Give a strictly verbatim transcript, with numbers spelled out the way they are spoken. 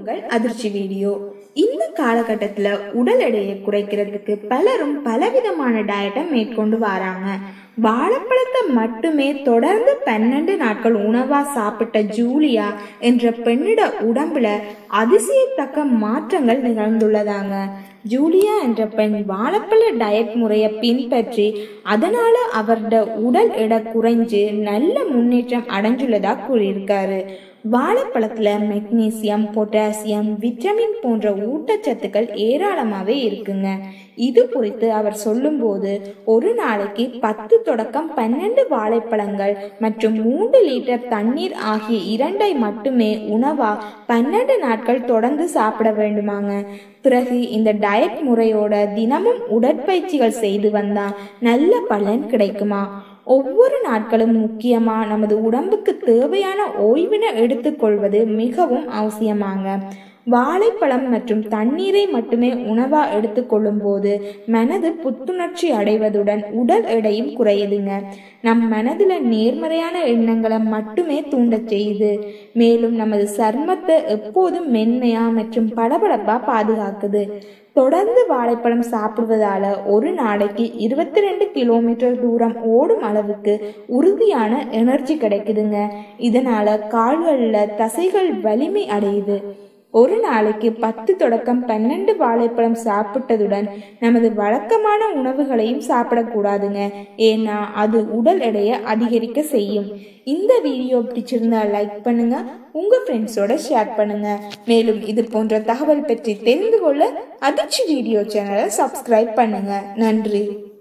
உங்கள் அதிர்ச்சி வீடியோ. இந்த காலகட்டத்துல உடல் எடையை குறைக்கிறதுக்கு பலரும் பலவிதமான டயட்டை மேற்கொண்டு வராங்க. வாழைப்பழத்தை மட்டுமே தொடர்ந்து பன்னெண்டு நாட்கள் உணவா சாப்பிட்ட ஜூலியா என்ற பெண்ணிட உடம்புல அதிசயத்தக்க மாற்றங்கள் நிகழ்ந்துள்ளதாங்க. ஜூலியா என்ற பெண் வாழைப்பழ டயட் முறையை பின்பற்றி அதனால அவரோட உடல் எடை குறைஞ்சு நல்ல முன்னேற்றம் அடைஞ்சுள்ளதா கூறியிருக்காரு. வாழைப்பழத்துல மெக்னீசியம், பொட்டாசியம், விட்டமின் போன்ற ஊட்டச்சத்துக்கள் ஏராளமாவே இருக்குங்க. இது குறித்து அவர் சொல்லும் போது, ஒரு நாளைக்கு பத்து தொடக்கம் பன்னெண்டு வாழைப்பழங்கள் மற்றும் மூன்று லிட்டர் தண்ணீர் ஆகிய இரண்டை மட்டுமே உணவா பன்னெண்டு நாட்கள் தொடர்ந்து சாப்பிட வேண்டுமாங்க. பிறகு இந்த டயட் முறையோட தினமும் உடற்பயிற்சிகள் செய்து வந்தா நல்ல பலன் கிடைக்குமா. ஒவ்வொரு நாட்களும் முக்கியமா நமது உடம்புக்கு தேவையான ஓய்வினை எடுத்துக்கொள்வது மிகவும் அவசியமாங்க. வாழைப்பழம் மற்றும் தண்ணீரை மட்டுமே உணவா எடுத்துக்கொள்ளும் போது மனது புத்துணர்ச்சி அடைவதுடன் உடல் எடையும் குறையுதுங்க. நம் மனதுல நேர்மறையான எண்ணங்களை மட்டுமே தூண்ட செய்யுது. மேலும் நமது சர்மத்தை எப்போதும் மென்மையா மற்றும் பளபளப்பா பாதுகாக்குது. தொடர்ந்து வாழைப்பழம் சாப்பிடுவதால ஒரு நாளைக்கு இருபத்தி ரெண்டு கிலோமீட்டர் தூரம் ஓடும் அளவுக்கு உறுதியான எனர்ஜி கிடைக்குதுங்க. இதனால கால்கள்ல தசைகள் வலிமை அடையுது. ஒரு நாளைக்கு பத்து தொடக்கம் பன்னெண்டு வாழைப்பழம் சாப்பிட்டதுடன் நமது வழக்கமான உணவுகளையும் சாப்பிடக்கூடாதுங்க. ஏன்னா அது உடல் எடையை அதிகரிக்க செய்யும். இந்த வீடியோ பிடிச்சிருந்தா லைக் பண்ணுங்க, உங்க ஃப்ரெண்ட்ஸோட ஷேர் பண்ணுங்க. மேலும் இது போன்ற தகவல் பற்றி தெரிந்து கொள்ள அதிர்ச்சி வீடியோ சேனலை சப்ஸ்கிரைப் பண்ணுங்க. நன்றி.